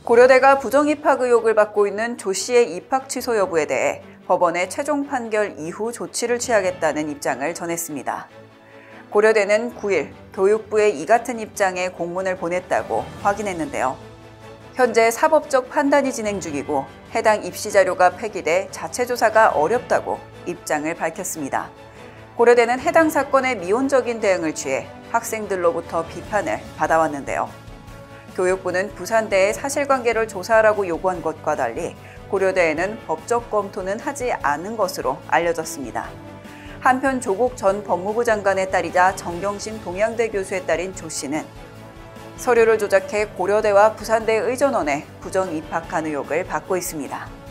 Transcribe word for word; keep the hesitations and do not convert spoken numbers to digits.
고려대가 부정입학 의혹을 받고 있는 조 씨의 입학 취소 여부에 대해 법원의 최종 판결 이후 조치를 취하겠다는 입장을 전했습니다. 고려대는 구 일 교육부의 이 같은 입장에 공문을 보냈다고 확인했는데요. 현재 사법적 판단이 진행 중이고 해당 입시 자료가 폐기돼 자체 조사가 어렵다고 입장을 밝혔습니다. 고려대는 해당 사건에 미온적인 대응을 취해 학생들로부터 비판을 받아왔는데요. 교육부는 부산대의 사실관계를 조사하라고 요구한 것과 달리 고려대에는 법적 검토는 하지 않은 것으로 알려졌습니다. 한편 조국 전 법무부 장관의 딸이자 정경심 동양대 교수의 딸인 조 씨는 서류를 조작해 고려대와 부산대 의전원에 부정 입학한 의혹을 받고 있습니다.